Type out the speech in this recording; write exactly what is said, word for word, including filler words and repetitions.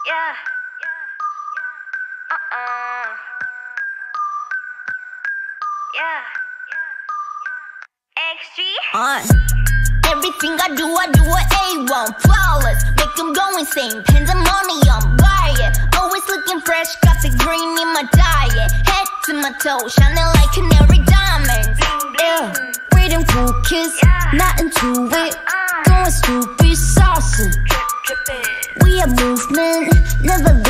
Yeah. Uh-uh. Yeah. X G. Uh, everything I do, I do it A one. Flawless, make them go insane. Pandemonium, riot. Always looking fresh, got the green in my diet. Head to my toe, shining like canary diamonds. Yeah, freedom cool kiss, not into it. Going stupid, saucy. We are movement, never